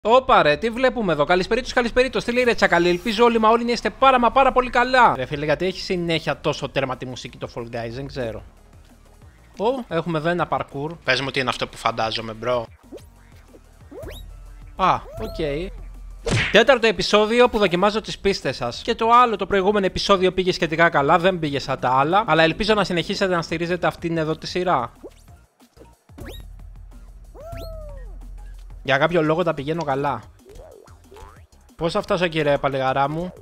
Όπα ρε, τι βλέπουμε εδώ. Καλησπερίτως, τι λέει ρε τσακαλί. Ελπίζω όλοι όλοι να είστε πάρα πολύ καλά. Ρε φίλε, γιατί έχει συνέχεια τόσο τέρμα τη μουσική το Fall Guys, δεν ξέρω. Έχουμε εδώ ένα parkour. Πες μου τι είναι αυτό που φαντάζομαι, μπρο. Οκ. Τέταρτο επεισόδιο που δοκιμάζω τις πίστες σας. Και το προηγούμενο επεισόδιο πήγε σχετικά καλά, δεν πήγε σαν τα άλλα. Αλλά ελπίζω να συνεχίσετε να στηρίζετε αυτήν εδώ τη σειρά. Για κάποιο λόγο τα πηγαίνω καλά. Πώς θα φτάσω, κύριε παλιγαρά μου?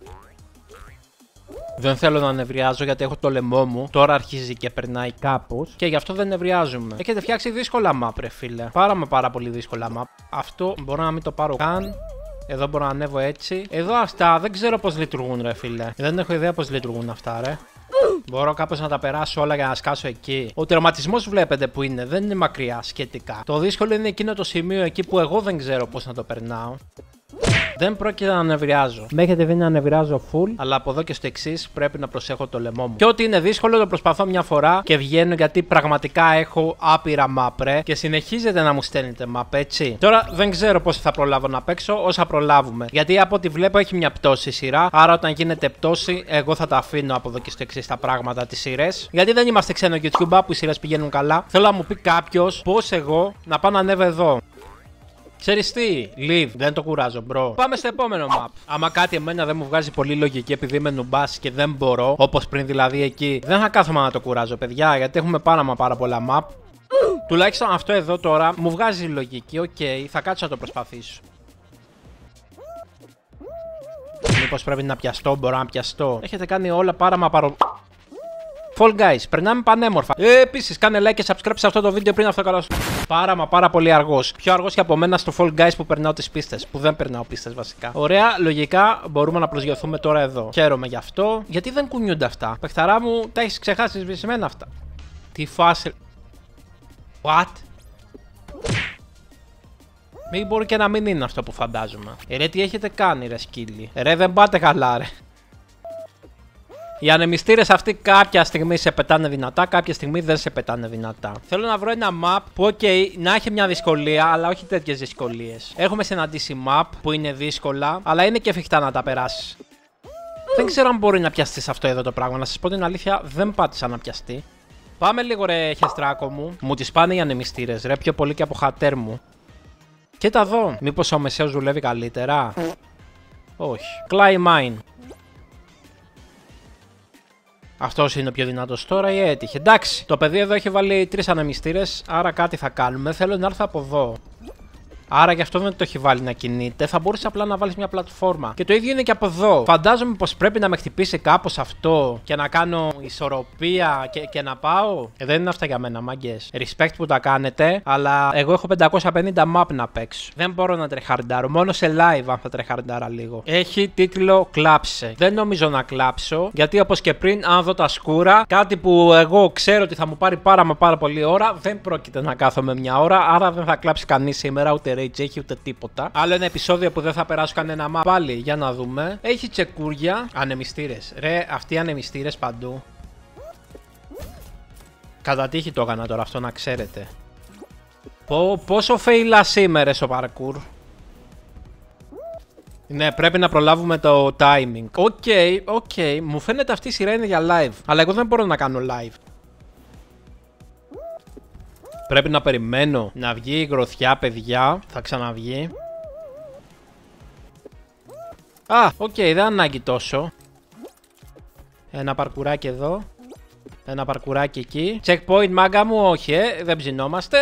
Δεν θέλω να νευριάζω γιατί έχω το λαιμό μου. Τώρα αρχίζει και περνάει κάπως. Και γι' αυτό δεν νευριάζουμε. Έχετε φτιάξει δύσκολα map, ρε φίλε. Πάρα πολύ δύσκολα map. Αυτό μπορώ να μην το πάρω καν. Εδώ μπορώ να ανέβω έτσι. Εδώ αυτά δεν ξέρω πώς λειτουργούν, ρε φίλε. Δεν έχω ιδέα πώς λειτουργούν αυτά, ρε. Μπορώ κάπως να τα περάσω όλα για να σκάσω εκεί. Ο τερματισμός βλέπετε που είναι, δεν είναι μακριά σχετικά. Το δύσκολο είναι εκείνο το σημείο εκεί που εγώ δεν ξέρω πώς να το περνάω. Δεν πρόκειται να νευριάζω. Με έχετε δει να νευριάζω full, αλλά από εδώ και στο εξής πρέπει να προσέχω το λαιμό μου. Και ό,τι είναι δύσκολο το προσπαθώ μια φορά και βγαίνω γιατί πραγματικά έχω άπειρα map, ρε. Και συνεχίζετε να μου στέλνετε map, έτσι. Τώρα δεν ξέρω πόσο θα προλάβω να παίξω, όσα προλάβουμε. Γιατί από ό,τι βλέπω έχει μια πτώση σειρά. Άρα όταν γίνεται πτώση, εγώ θα τα αφήνω από εδώ και στο εξής τα πράγματα, τις σειρές. Γιατί δεν είμαστε ξένο YouTube που οι σειρές πηγαίνουν καλά. Θέλω να μου πει κάποιος πώς εγώ να πάω να ανέβω εδώ. Ξέρεις τι, leave, δεν το κουράζω, μπρο. Πάμε στο επόμενο map. Άμα κάτι εμένα δεν μου βγάζει πολύ λογική επειδή είμαι νουμπάς και δεν μπορώ, όπως πριν δηλαδή εκεί, δεν θα κάθομαι να το κουράζω, παιδιά, γιατί έχουμε πάρα πολλά map. Τουλάχιστον αυτό εδώ τώρα μου βγάζει λογική, οκ, θα κάτσω να το προσπαθήσω. Μήπως πρέπει να πιαστώ, μπορώ να πιαστώ. Έχετε κάνει όλα Fall Guys, περνάμε πανέμορφα. Επίσης, κάνε like και subscribe σε αυτό το βίντεο πριν αυτό καλό. Πάρα πολύ αργός. Πιο αργός και από μένα στο Fall Guys που περνάω τις πίστες. Που δεν περνάω πίστες βασικά. Ωραία, λογικά μπορούμε να προσγειωθούμε τώρα εδώ. Χαίρομαι γι' αυτό. Γιατί δεν κουνιούνται αυτά. Παιχταρά μου, τα έχεις ξεχάσει σβησμένα αυτά. Τι φάση. What? Μην μπορεί και να μην είναι αυτό που φαντάζομαι. Ρε, τι έχετε κάνει, ρε σκύλοι. Ρε, δεν πάτε καλά, ρε. Οι ανεμιστήρες αυτοί κάποια στιγμή σε πετάνε δυνατά, κάποια στιγμή δεν σε πετάνε δυνατά. Θέλω να βρω ένα map που, να έχει μια δυσκολία, αλλά όχι τέτοιες δυσκολίες. Έχουμε συναντήσει map που είναι δύσκολα, αλλά είναι και εφικτά να τα περάσει. Δεν ξέρω αν μπορεί να πιαστεί αυτό εδώ το πράγμα. Να σας πω την αλήθεια, δεν πάτησα να πιαστεί. Πάμε λίγο, ρε χεστράκο μου. Μου τις πάνε οι ανεμιστήρες, ρε, πιο πολύ και από χατέρ μου. Κοίτα εδώ. Μήπως ο μεσαίος δουλεύει καλύτερα? Όχι. Climb mine. Αυτός είναι ο πιο δυνατός τώρα ή έτυχε? Εντάξει, το παιδί εδώ έχει βάλει 3 ανεμιστήρες, άρα κάτι θα κάνουμε. Θέλω να έρθω από εδώ. Άρα γι' αυτό δεν το έχει βάλει να κινείται. Θα μπορούσε απλά να βάλει μια πλατφόρμα. Και το ίδιο είναι και από εδώ. Φαντάζομαι πως πρέπει να με χτυπήσει κάπως αυτό και να κάνω ισορροπία και να πάω. Δεν είναι αυτά για μένα, μάγκες. Respect που τα κάνετε, αλλά εγώ έχω 550 map να παίξω. Δεν μπορώ να τρεχαρντάρω. Μόνο σε live αν θα τρεχαρντάρα λίγο. Έχει τίτλο Κλάψε. Δεν νομίζω να κλάψω, γιατί όπως και πριν, αν δω τα σκούρα, κάτι που εγώ ξέρω ότι θα μου πάρει πάρα πολύ ώρα, δεν πρόκειται να κάθομαι μια ώρα. Άρα δεν θα κλάψει κανείς σήμερα, ούτε έχει ούτε τίποτα. Άλλο ένα επεισόδιο που δεν θα περάσω κανένα map. Πάλι για να δούμε. Έχει τσεκούρια. Ανεμιστήρες. Ρε, αυτοί οι ανεμιστήρες παντού. Κατά τύχη το έκανα τώρα αυτό, να ξέρετε. Πόσο φέιλα σήμερα στο parkour. Ναι, πρέπει να προλάβουμε το timing. Οκ. Μου φαίνεται αυτή η σειρά είναι για live. Αλλά εγώ δεν μπορώ να κάνω live. Πρέπει να περιμένω να βγει η γροθιά, παιδιά. Θα ξαναβγεί. Δεν ανάγκη τόσο. Ένα παρκουράκι εδώ. Ένα παρκουράκι εκεί. Checkpoint, μάγκα μου, όχι, δεν ψινόμαστε.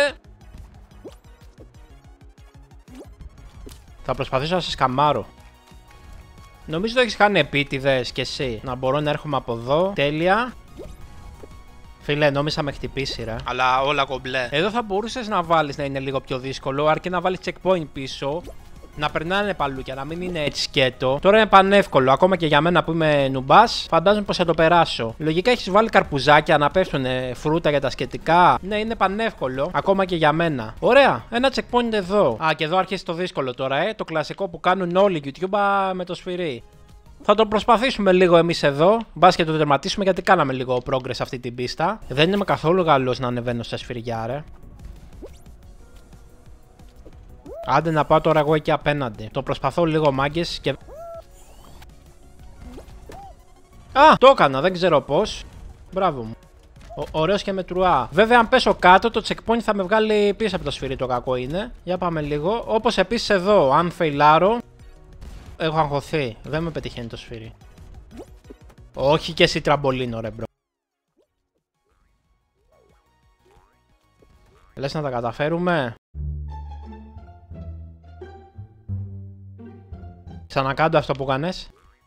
Θα προσπαθήσω να σε σκαμάρω. Νομίζω το έχεις κάνει επίτηδες κι εσύ. Να μπορώ να έρχομαι από εδώ. Τέλεια. Φίλε, νόμιζα με χτυπήσει, ρε. Αλλά όλα κομπλέ. Εδώ θα μπορούσες να βάλεις να είναι λίγο πιο δύσκολο, αρκεί να βάλεις checkpoint πίσω. Να περνάνε παλούκια, να μην είναι έτσι σκέτο. Τώρα είναι πανεύκολο. Ακόμα και για μένα που είμαι νουμπάς, φαντάζομαι πως θα το περάσω. Λογικά έχεις βάλει καρπουζάκια να πέφτουν φρούτα για τα σκετικά. Ναι, είναι πανεύκολο. Ακόμα και για μένα. Ωραία, ένα checkpoint εδώ. Και εδώ αρχίζει το δύσκολο τώρα, το κλασικό που κάνουν όλοι οι YouTube με το σφυρί. Θα το προσπαθήσουμε λίγο εμείς εδώ. Μπας και το τερματίσουμε γιατί κάναμε λίγο progress αυτή την πίστα. Δεν είμαι καθόλου καλός να ανεβαίνω στα σφυριά, ρε. Άντε να πάω τώρα εγώ εκεί απέναντι. Το προσπαθώ λίγο, μάγκες, και... Α! Το έκανα, δεν ξέρω πώς. Μπράβο μου. Ωραίος και με τρουά. Βέβαια, αν πέσω κάτω, το checkpoint θα με βγάλει πίσω από το σφυρί. Το κακό είναι. Για πάμε λίγο. Όπως επίσης εδώ, αν φεϊλάρω, έχω αγχωθεί. Δεν με πετυχαίνει το σφυρί. Όχι και εσύ τραμπολίνο, ρε μπρο. Λες να τα καταφέρουμε? Ξανακάντω αυτό που κάνες.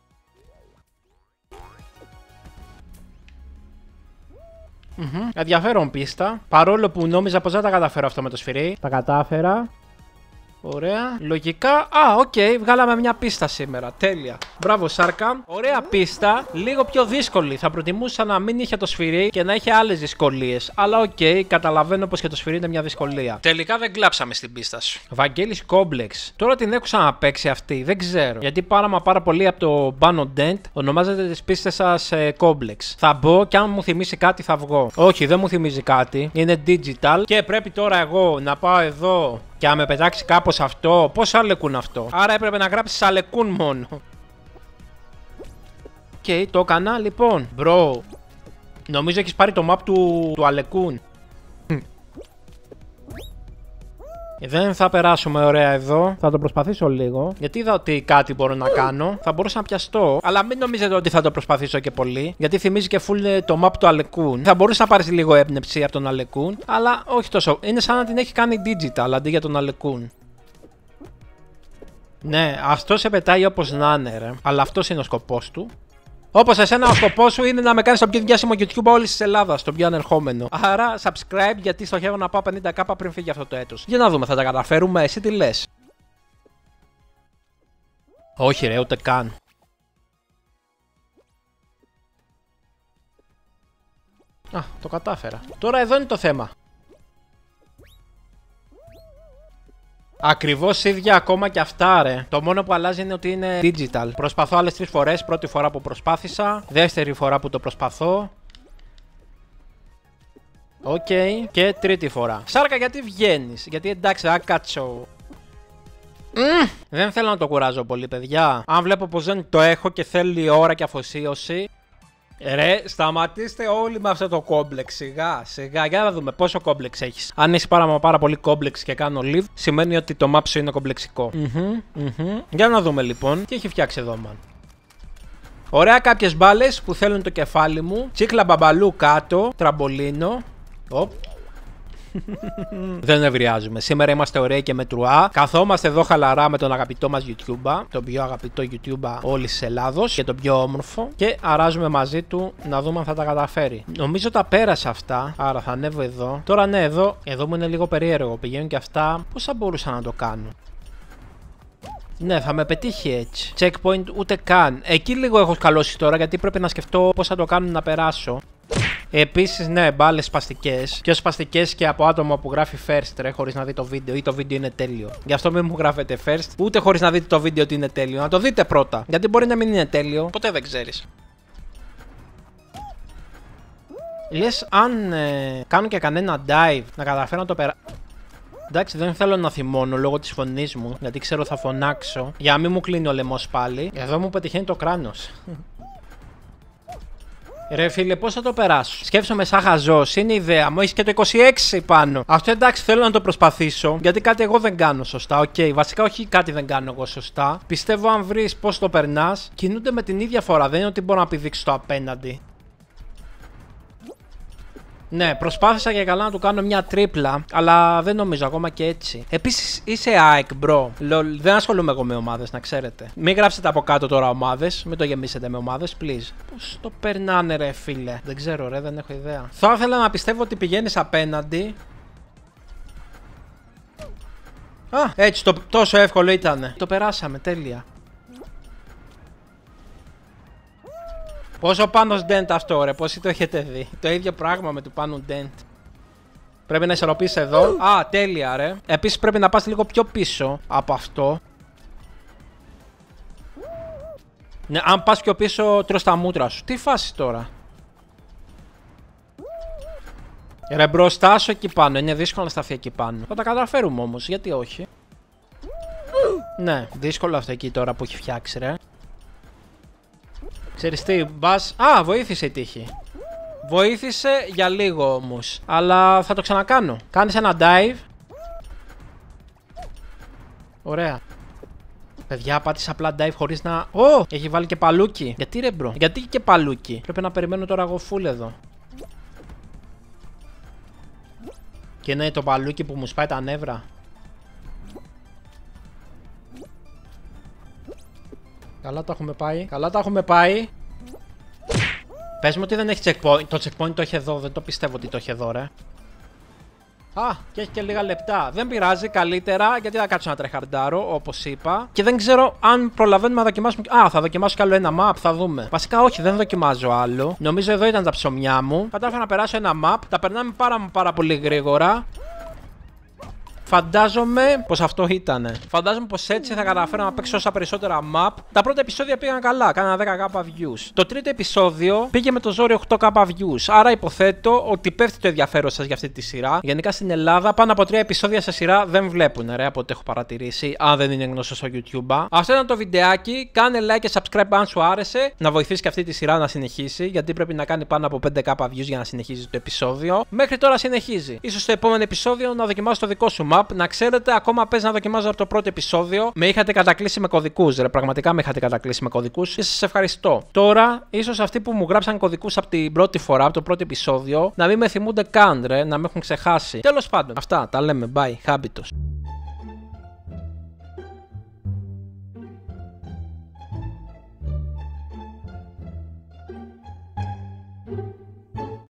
Ενδιαφέρον πίστα. Παρόλο που νόμιζα πως δεν τα καταφέρω αυτό με το σφυρί. Τα κατάφερα. Ωραία. Λογικά. Α, οκ. Βγάλαμε μια πίστα σήμερα. Τέλεια. Μπράβο, Σάρκα. Ωραία πίστα. Λίγο πιο δύσκολη. Θα προτιμούσα να μην είχε το σφυρί και να είχε άλλες δυσκολίες. Αλλά οκ. Καταλαβαίνω πως και το σφυρί είναι μια δυσκολία. Τελικά δεν κλάψαμε στην πίστα σου. Βαγγέλης Κόμπλεξ. Τώρα την έχω ξαναπαίξει αυτή. Δεν ξέρω. Γιατί πάρα πολύ από το Bano Dent ονομάζεται τις πίστες σας Κόμπλεξ. Θα μπω και αν μου θυμίσει κάτι θα βγω. Όχι, δεν μου θυμίζει κάτι. Είναι digital. Και πρέπει τώρα εγώ να πάω εδώ. Και αν με πετάξει κάπως αυτό, πώς αλεκούν αυτό? Άρα έπρεπε να γράψεις αλεκούν μόνο. Οκ, το έκανα. Λοιπόν, bro, νομίζω έχεις πάρει το map του αλεκούν. Δεν θα περάσουμε ωραία εδώ. Θα το προσπαθήσω λίγο. Γιατί είδα ότι κάτι μπορώ να κάνω. Θα μπορούσα να πιαστώ. Αλλά μην νομίζετε ότι θα το προσπαθήσω και πολύ. Γιατί θυμίζει και full το map του Αλεκούν. Θα μπορούσε να πάρει λίγο έμπνευση από τον Αλεκούν. Αλλά όχι τόσο. Είναι σαν να την έχει κάνει digital αντί για τον Αλεκούν. Ναι, αυτό σε πετάει όπως να είναι, ρε. Αλλά αυτός είναι ο σκοπός του. Όπως εσένα, ο σκοπός σου είναι να με κάνεις το πιο διάσημο YouTube όλης της Ελλάδας, το πιο ανερχόμενο. Άρα, subscribe, γιατί στοχεύω να πάω 50k πριν φύγει αυτό το έτος. Για να δούμε, θα τα καταφέρουμε, εσύ τι λες? Όχι, ρε, ούτε καν. Α, το κατάφερα. Τώρα εδώ είναι το θέμα. Ακριβώς ίδια ακόμα και αυτά, ρε. Το μόνο που αλλάζει είναι ότι είναι digital. Προσπαθώ άλλες 3 φορές. Πρώτη φορά που προσπάθησα. Δεύτερη φορά που το προσπαθώ. Οκ. Και τρίτη φορά. Σάρκα, γιατί βγαίνεις? Γιατί εντάξει, κάτσω. Δεν θέλω να το κουράζω πολύ, παιδιά. Αν βλέπω πως δεν το έχω και θέλει ώρα και αφοσίωση. Ρε, σταματήστε όλοι με αυτό το κόμπλεξ. Σιγά, για να δούμε πόσο κόμπλεξ έχεις. Αν είσαι πάρα πολύ κόμπλεξ και κάνω live, σημαίνει ότι το map σου είναι κομπλεξικό. Για να δούμε λοιπόν τι έχει φτιάξει εδώ, man. Ωραία, κάποιες μπάλες που θέλουν το κεφάλι μου. Τσίκλα μπαμπαλού κάτω, τραμπολίνο. Δεν νευριάζουμε. Σήμερα είμαστε ωραίοι και με τρουά. Καθόμαστε εδώ χαλαρά με τον αγαπητό μας YouTuber. Τον πιο αγαπητό YouTuber όλης της Ελλάδος και τον πιο όμορφο. Και αράζουμε μαζί του να δούμε αν θα τα καταφέρει. Νομίζω τα πέρασα αυτά. Άρα θα ανέβω εδώ. Τώρα ναι, εδώ μου είναι λίγο περίεργο. Πηγαίνουν και αυτά. Πώς θα μπορούσα να το κάνω? Ναι, θα με πετύχει έτσι. Checkpoint ούτε καν. Εκεί λίγο έχω σκαλώσει τώρα γιατί πρέπει να σκεφτώ πώς θα το κάνω να περάσω. Επίσης, ναι, μπάλες σπαστικές. Πιο σπαστικές και από άτομο που γράφει first, ρε, χωρίς να δει το βίντεο ή το βίντεο είναι τέλειο. Γι' αυτό μην μου γράφετε first, ούτε χωρίς να δείτε το βίντεο ότι είναι τέλειο. Να το δείτε πρώτα. Γιατί μπορεί να μην είναι τέλειο, ποτέ δεν ξέρεις. Λες, αν κάνω και κανένα dive, να καταφέρω να το περάσω. Εντάξει, δεν θέλω να θυμώνω λόγω της φωνής μου, γιατί ξέρω θα φωνάξω. Για να μην μου κλείνει ο λαιμός πάλι. Εδώ μου πετυχαίνει το κράνος. Ρε φίλε, πώς θα το περάσω? Σκέφτομαι σαν χαζός, είναι ιδέα μου, έχεις και το 26 πάνω. Αυτό εντάξει, θέλω να το προσπαθήσω, γιατί κάτι εγώ δεν κάνω σωστά. Οκ, βασικά όχι κάτι δεν κάνω εγώ σωστά. Πιστεύω αν βρεις πώς το περνάς, κινούνται με την ίδια φορά, δεν είναι ότι μπορώ να πηδήξω το απέναντι. Ναι, προσπάθησα και καλά να του κάνω μια τρίπλα, αλλά δεν νομίζω ακόμα και έτσι. Επίσης είσαι ΑΕΚ, bro. Λολ, δεν ασχολούμαι εγώ με ομάδες, να ξέρετε. Μην γράψετε από κάτω τώρα ομάδες, μην το γεμίσετε με ομάδες, please. Πώς το περνάνε, ρε φίλε? Δεν ξέρω, ρε, δεν έχω ιδέα. Θα ήθελα να πιστεύω ότι πηγαίνεις απέναντι. Α, έτσι, τόσο εύκολο ήτανε. Το περάσαμε, τέλεια. Πόσο πάνω Dent αυτό, ρε, πόσοι το έχετε δει? Το ίδιο πράγμα με του πάνω Dent. Πρέπει να ισορροπήσεις εδώ. Α, τέλεια, ρε. Επίσης πρέπει να πας λίγο πιο πίσω από αυτό. Ναι, αν πας πιο πίσω, τρως τα μούτρα σου. Τι φάση τώρα? Ρε, μπροστά σου εκεί πάνω. Είναι δύσκολο να σταθεί εκεί πάνω. Θα τα καταφέρουμε όμως, γιατί όχι? Ναι, δύσκολο αυτό εκεί τώρα που έχει φτιάξει, ρε. Ξέρεις τι, μπας... Α, βοήθησε η τύχη. Βοήθησε για λίγο όμως. Αλλά θα το ξανακάνω. Κάνεις ένα dive. Ωραία. Παιδιά, πάτησα απλά dive χωρίς να... Ω! Έχει βάλει και παλούκι. Γιατί ρε μπρο? Γιατί και παλούκι? Πρέπει να περιμένω τώρα εγώ full εδώ. Και ναι, το παλούκι που μου σπάει τα νεύρα. Καλά τα έχουμε πάει. Καλά τα έχουμε πάει. Πες μου ότι δεν έχει checkpoint. Το checkpoint το έχει εδώ. Δεν το πιστεύω ότι το έχει εδώ, ρε. Α, και έχει και λίγα λεπτά. Δεν πειράζει, καλύτερα, γιατί θα κάτσω να τρεχαρντάρω, όπως είπα. Και δεν ξέρω αν προλαβαίνουμε να δοκιμάσουμε. Α, θα δοκιμάσω κι άλλο ένα map, θα δούμε. Βασικά, όχι, δεν δοκιμάζω άλλο. Νομίζω εδώ ήταν τα ψωμιά μου. Κατάφερα να περάσω ένα map. Τα περνάμε πάρα πολύ γρήγορα. Φαντάζομαι πως αυτό ήτανε. Φαντάζομαι πως έτσι θα καταφέρω να παίξω όσα περισσότερα map. Τα πρώτα επεισόδια πήγαν καλά, κάνανε 10k views. Το τρίτο επεισόδιο πήγε με το ζόρι 8k views. Άρα υποθέτω ότι πέφτει το ενδιαφέρον σας για αυτή τη σειρά. Γενικά στην Ελλάδα πάνω από 3 επεισόδια σε σειρά δεν βλέπουν, ρε, από ό,τι έχω παρατηρήσει. Αν δεν είναι γνωστό στο YouTube. Αυτό ήταν το βιντεάκι. Κάνε like και subscribe αν σου άρεσε. Να βοηθήσει και αυτή τη σειρά να συνεχίσει. Γιατί πρέπει να κάνει πάνω από 5k views για να συνεχίζει το επεισόδιο. Μέχρι τώρα συνεχίζει. Ίσως στο επόμενο επεισόδιο να δοκιμάσω το δικό σου map. Να ξέρετε, ακόμα παίζει να δοκιμάζω από το πρώτο επεισόδιο. Με είχατε κατακλείσει με κωδικούς, ρε. Πραγματικά με είχατε κατακλείσει με κωδικούς και σας ευχαριστώ. Τώρα, ίσως αυτοί που μου γράψαν κωδικούς από την πρώτη φορά, από το πρώτο επεισόδιο, να μην με θυμούνται καν, ρε, να με έχουν ξεχάσει. Τέλος πάντων, αυτά τα λέμε. Bye, Habitos.